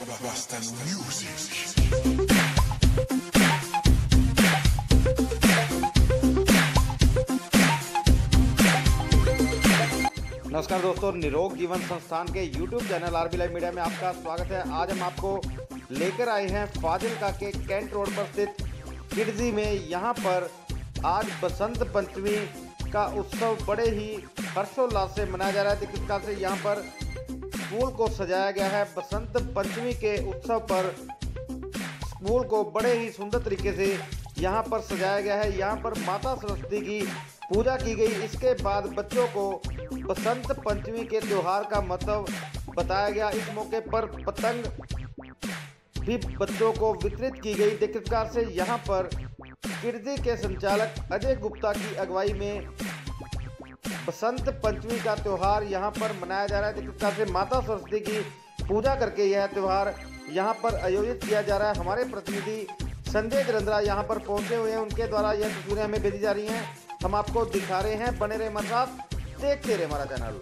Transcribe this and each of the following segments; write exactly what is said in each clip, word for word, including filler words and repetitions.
Basta Music। नमस्कार दोस्तों, निरोग जीवन संस्थान के YouTube channel RB live media में आपका स्वागत है। आज हम आपको लेकर आए हैं फाजिलका के कैंट रोड पर स्थित किडजी में। यहाँ पर आज बसंत पंचमी का उत्सव बड़े ही हर्षोल्लास से मनाया जा रहा है। जिस प्रकार से यहाँ पर स्कूल को सजाया गया है, बसंत पंचमी के उत्सव पर स्कूल को बड़े ही सुंदर तरीके से यहाँ पर सजाया गया है। यहाँ पर माता सरस्वती की पूजा की गई। इसके बाद बच्चों को बसंत पंचमी के त्योहार का महत्व बताया गया। इस मौके पर पतंग भी बच्चों को वितरित की गई। जिस प्रकार से यहाँ पर किडजी के संचालक अजय गुप्ता की अगुवाई में बसंत पंचमी का त्योहार यहाँ पर मनाया जा रहा है। जिस प्रकार से माता सरस्वती की पूजा करके यह त्योहार यहाँ पर आयोजित किया जा रहा है। हमारे प्रतिनिधि संजय जरंद्रा यहाँ पर पहुँचे हुए हैं, उनके द्वारा यह तस्वीरें हमें भेजी जा रही हैं, हम आपको दिखा रहे हैं। बने रहे हमारे साथ, देखते रहे हमारा चैनल।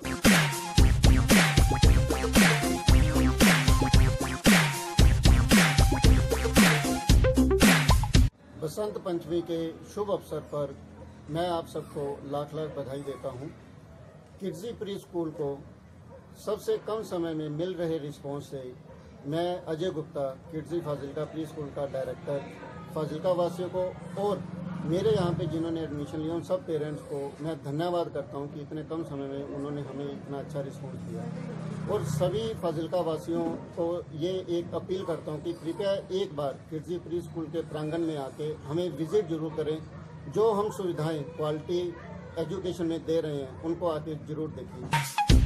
बसंत पंचमी के शुभ अवसर पर मैं आप सबको लाख लाख बधाई देता हूं। किडजी प्री स्कूल को सबसे कम समय में मिल रहे रिस्पॉन्स से मैं Ajay Gupta, Kidzee Fazilka pre school का डायरेक्टर, फाजिलका वासियों को और मेरे यहाँ पे जिन्होंने एडमिशन लिया उन सब पेरेंट्स को मैं धन्यवाद करता हूँ कि इतने कम समय में उन्होंने हमें इतना अच्छा रिस्पॉन्स दिया। और सभी फाजिलका वासियों को ये एक अपील करता हूँ कि कृपया एक बार किडजी प्री स्कूल के प्रांगण में आके हमें विजिट जरूर करें। जो हम सुविधाएं क्वालिटी एजुकेशन में दे रहे हैं उनको आके जरूर देखें।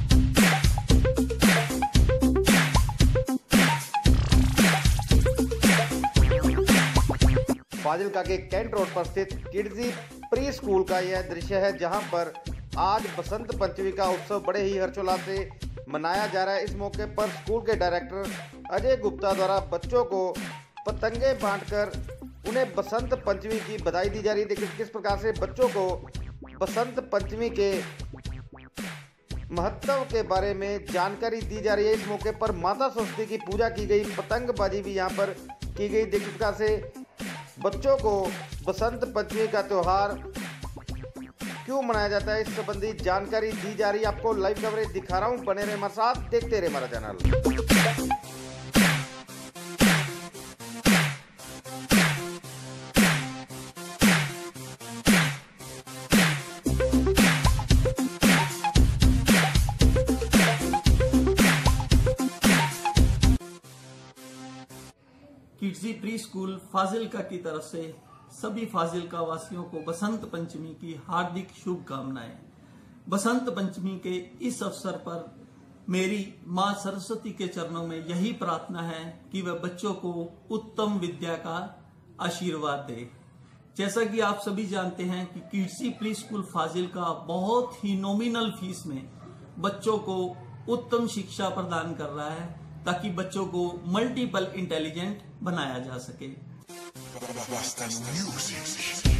फाजिलका के कैंट रोड पर स्थित किडजी प्री स्कूल का यह दृश्य है, जहां पर आज बसंत पंचमी का उत्सव बड़े ही हर्षोल्लास से मनाया जा रहा है। इस मौके पर स्कूल के डायरेक्टर अजय गुप्ता द्वारा बच्चों को पतंगे बांटकर उन्हें बसंत पंचमी की बधाई दी जा रही है। किस प्रकार से बच्चों को बसंत पंचमी के महत्व के बारे में जानकारी दी जा रही है। इस मौके पर माता सरस्वती की पूजा की गई, पतंगबाजी भी यहाँ पर की गई। जिस प्रकार से बच्चों को बसंत पंचमी का त्योहार क्यों मनाया जाता है, इस संबंधी जानकारी दी जा रही है। आपको लाइव कवरेज दिखा रहा हूँ, बने रहे हमारे साथ, देखते रहे हमारा channel. Kidzee pre school Fazilka की तरफ से सभी फाजिलका वासियों को बसंत पंचमी की हार्दिक शुभकामनाएं। बसंत पंचमी के इस अवसर पर मेरी मां सरस्वती के चरणों में यही प्रार्थना है कि वह बच्चों को उत्तम विद्या का आशीर्वाद दे। जैसा कि आप सभी जानते हैं कि किडजी प्री स्कूल फाजिलका बहुत ही नॉमिनल फीस में बच्चों को उत्तम शिक्षा प्रदान कर रहा है, ताकि बच्चों को मल्टीपल इंटेलिजेंट बनाया जा सके। Basta Music।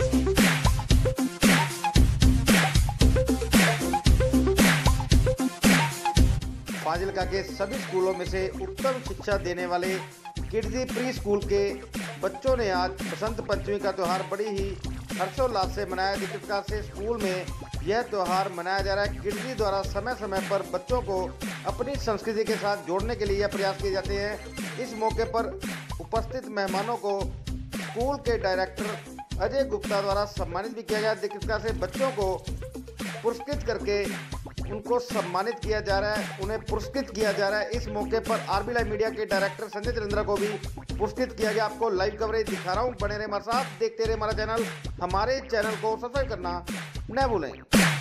फाजिलका के सभी स्कूलों में से उत्तम शिक्षा देने वाले किडजी प्री स्कूल के बच्चों ने आज बसंत पंचमी का त्योहार बड़ी ही हर्षोल्लास से मनाया। जिस प्रकार से स्कूल में यह त्योहार मनाया जा रहा है, किडजी द्वारा समय समय पर बच्चों को अपनी संस्कृति के साथ जोड़ने के लिए यह प्रयास किए जाते हैं। इस मौके पर उपस्थित मेहमानों को स्कूल के डायरेक्टर अजय गुप्ता द्वारा सम्मानित भी किया गया। जिस प्रकार से बच्चों को पुरस्कृत करके उनको सम्मानित किया जा रहा है, उन्हें पुरस्कृत किया जा रहा है। इस मौके पर आरबी लाइव मीडिया के डायरेक्टर संजय जरंद्रा को भी पुरस्कृत किया गया। आपको लाइव कवरेज दिखा रहा हूँ, बने रहे हमारे साथ, देखते रहे हमारा चैनल। हमारे चैनल को सब्सक्राइब करना न भूलें।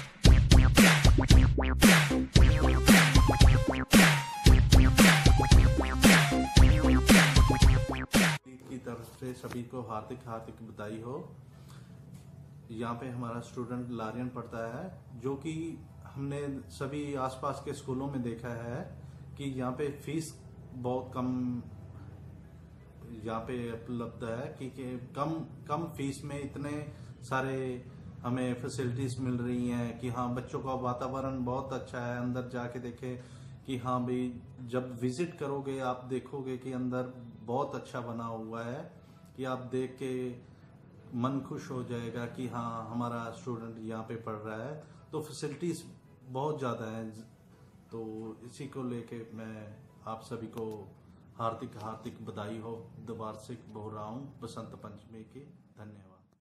की तरफ से सभी को हार्दिक हार्दिक बधाई हो। यहाँ पे हमारा स्टूडेंट लारियन पढ़ता है, जो कि हमने सभी आसपास के स्कूलों में देखा है कि यहाँ पे फीस बहुत कम यहाँ पे उपलब्ध है कि, कि कम कम फीस में इतने सारे हमें फैसिलिटीज मिल रही हैं कि हाँ, बच्चों का वातावरण बहुत अच्छा है। अंदर जाके देखे कि हाँ भाई, जब विजिट करोगे आप देखोगे कि अंदर बहुत अच्छा बना हुआ है कि आप देख के मन खुश हो जाएगा कि हाँ हमारा स्टूडेंट यहाँ पे पढ़ रहा है। तो फैसिलिटीज बहुत ज़्यादा हैं। तो इसी को लेके मैं आप सभी को हार्दिक हार्दिक बधाई हो, द्वार्षिक बोल रहा हूँ बसंत पंचमी की। धन्यवाद।